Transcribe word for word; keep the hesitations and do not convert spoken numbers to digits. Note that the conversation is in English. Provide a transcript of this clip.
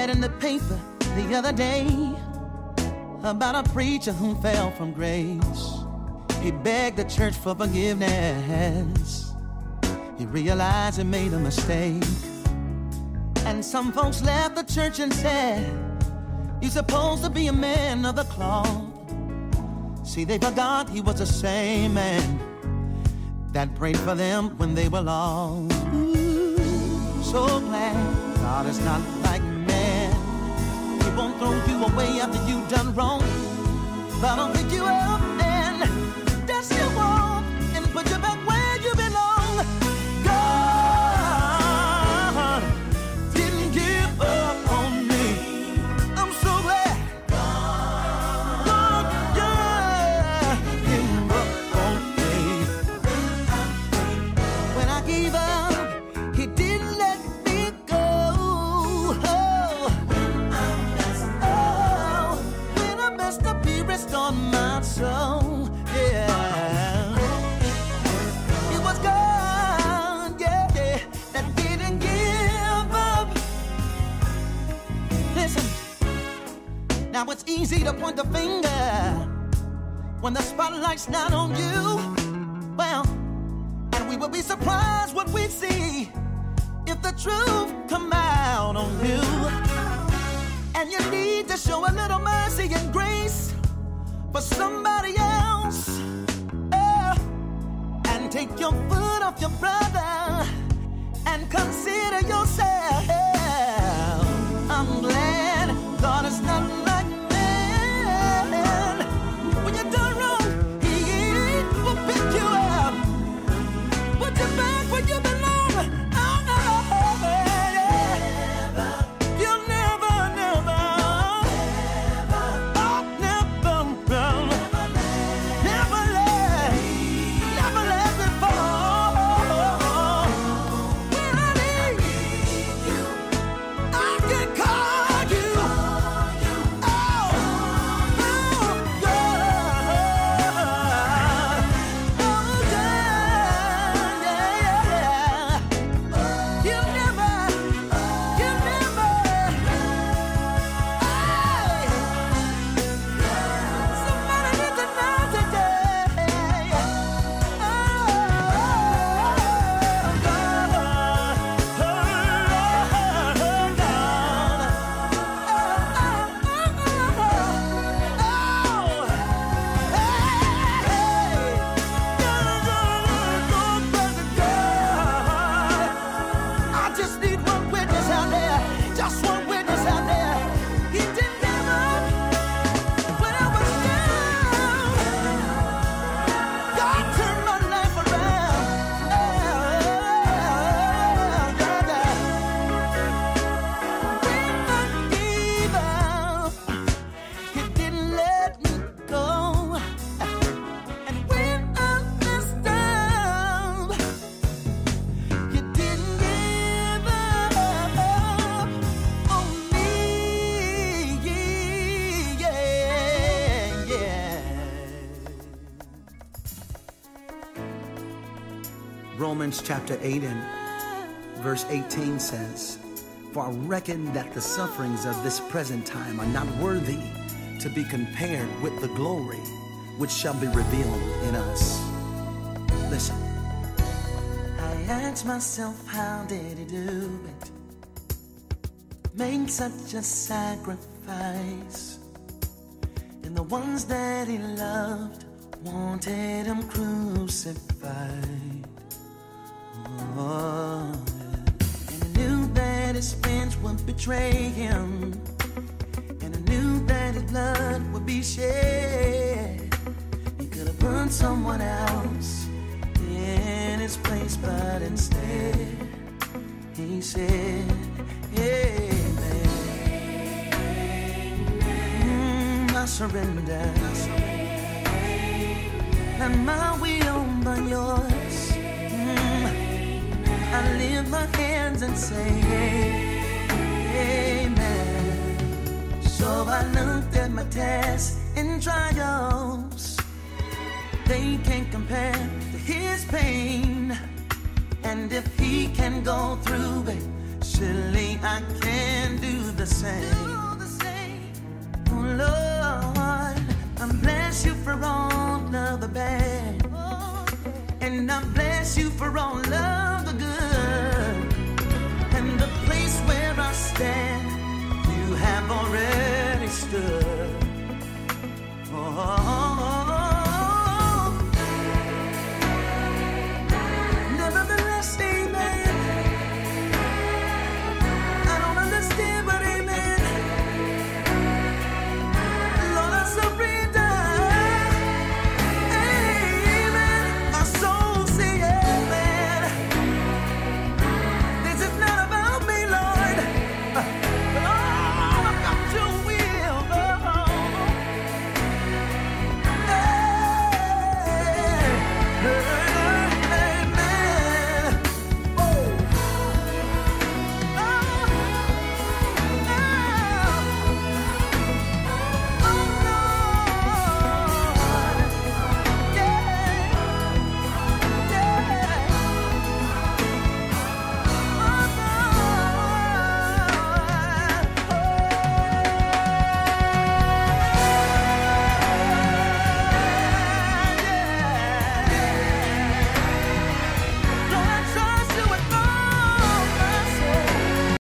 read in the paper the other day about a preacher who fell from grace. He begged the church for forgiveness. He realized he made a mistake. And some folks left the church and said, "You're supposed to be a man of the cloth." See, they forgot he was the same man that prayed for them when they were lost. Ooh, so glad God is not like man. He won't throw you away after you've done wrong, but I'll pick you up and dust you off and put you back where you belong. God didn't give up on me. I'm so glad. God, yeah, didn't give up on me. When I gave up, He didn't let me go. Oh, oh, when I messed up, He restored my soul. Yeah, it was God, yeah, yeah, that didn't give up. Listen, now it's easy to point the finger when the spotlight's not on you. Well, and we will be surprised what we see if the truth come out on you. And you need to show a little mercy and grace for somebody else. Oh, and take your foot off your brother and consider yourself. I'm glad God is not like man. When you're done wrong, He will pick you up, put you back where you belong. Oh, yeah. You'll never, never, oh, never, never let, never let me fall. When I need you, I can call you. Oh, oh, God. Oh, God, yeah, yeah. You'll never, you'll never, hey. Somebody needs to know today. Oh, God. Oh, I just need one witness out there, just one witness out there. He didn't give up when I was down. God turned my life around. Yeah, yeah. When I gave up, He didn't let me go. And when I messed up, He didn't give up on me. Yeah, yeah. Romans chapter eight and verse eighteen says, "For I reckon that the sufferings of this present time are not worthy to be compared with the glory which shall be revealed in us." Listen. I ask myself, how did He do it? Make such a sacrifice. And the ones that He loved wanted Him crucified. Oh, and I knew that His friends would betray Him. And I knew that His blood would be shed. He could have put someone else in His place, but instead He said, Amen. Mm, I surrender. Not my will, but yours. Mm, I lift my hands and say, Amen. So I looked at my tests and trials. They can't compare to His pain. And if He can go through it, surely I can do the same. Do the same. Oh Lord, I bless you for all of the bad, Oh, and I bless you for all of